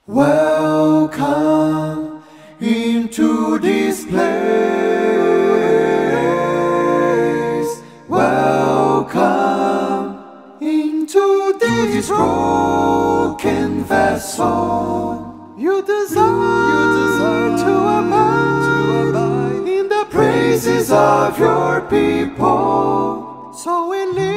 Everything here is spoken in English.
Welcome into this place. Welcome into this broken vessel. You desire to abide in the praises of your people. So we lift